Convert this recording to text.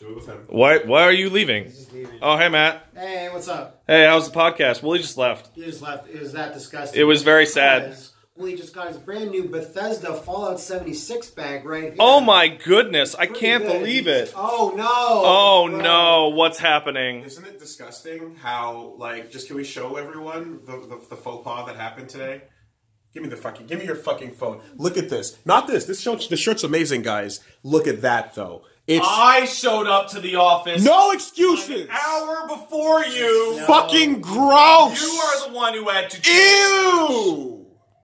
Do it with him. Why are you leaving? He's just leaving. Oh, hey, Matt. Hey, what's up? Hey, how's the podcast? Willie just left. He just left. It was that disgusting. It was very sad. Willie just got his brand new Bethesda Fallout 76 bag right here. Oh my goodness, I can't good. believe it. Oh no. Oh no, what's happening? Isn't it disgusting how, like, just can we show everyone the faux pas that happened today? Give me your fucking phone. Look at this. Not this. This shirt's amazing, guys. Look at that, though. I showed up to the office. No excuses. An hour before you. Fucking gross. You are the one who had to. Ew.